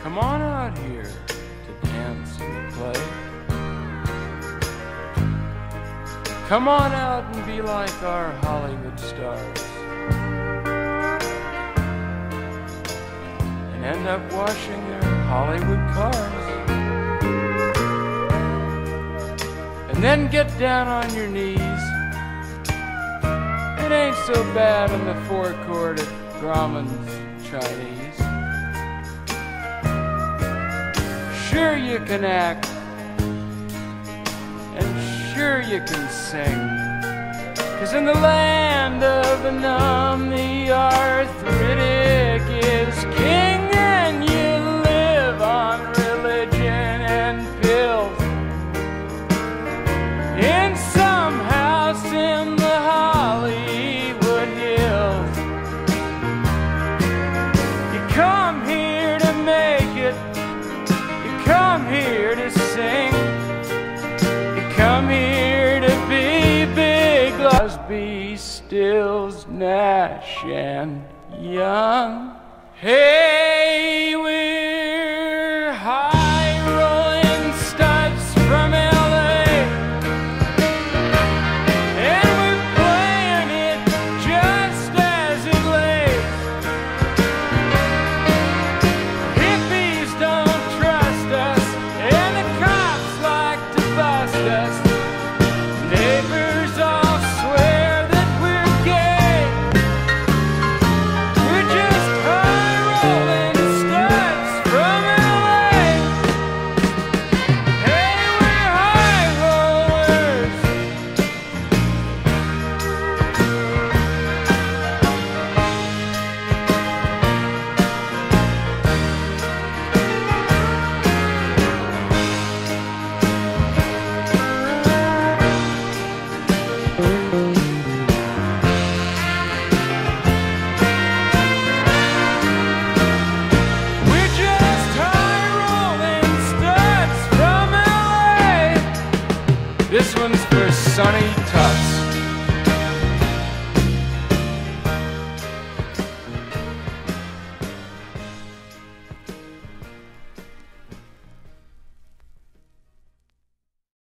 Come on out here to dance and play. Come on out and be like our Hollywood stars, and end up washing their Hollywood cars. And then get down on your knees. It ain't so bad in the forecourt at Grauman's Chinese. Sure you can act, and sure you can sing, 'cause in the land of the numb, the arthritic is king, and you live on religion and pills in some house in the Hollywood Hills. You come here to make it, you come here to sing, you come here to be big, Crosby, Stills, Nash, and Young. Hey!